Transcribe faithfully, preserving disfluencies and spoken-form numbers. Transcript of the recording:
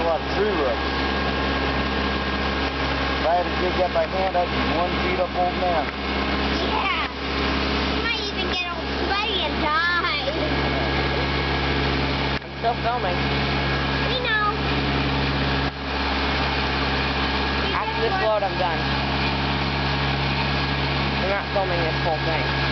lot of tree roots. If I had to dig up my hand, I'd be one feet up old man. Yeah. You might even get all sweaty and die. I'm still filming. We know. After this load, I'm done. I'm not filming this whole thing.